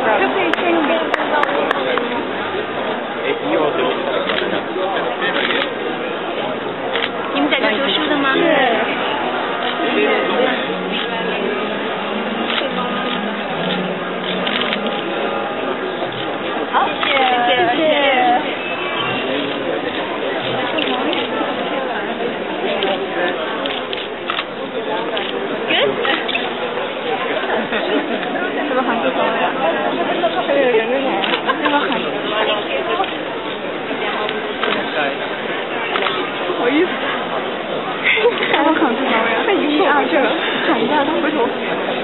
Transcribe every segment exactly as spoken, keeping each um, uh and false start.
你们在这读书的吗？好，谢谢，谢谢。Good. 这个很不错呀。这个人跟谁？这个很。不好意思。这个很不错呀。他一啊，这个喊一下他回头。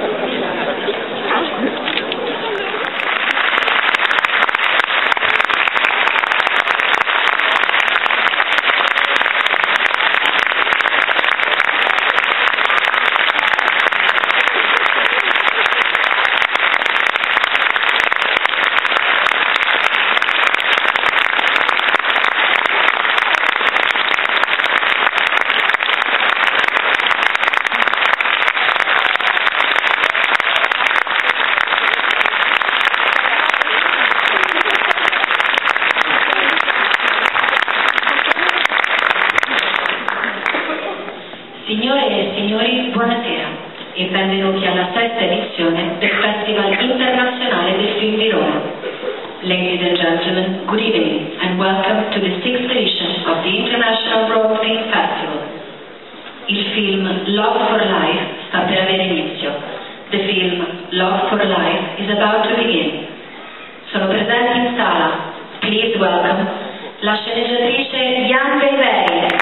Signore e signori, buonasera e benvenuti alla sesta edizione del Festival Internazionale del Film di Roma. Ladies and gentlemen, good evening and welcome to the sixth edition of the International Rome Film Festival. Il film Love for Life sta per avere inizio. The film Love for Life is about to begin. Sono presenti in sala, please welcome, la sceneggiatrice Bianca Iveri.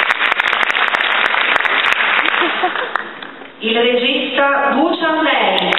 Il regista Buchan Lei.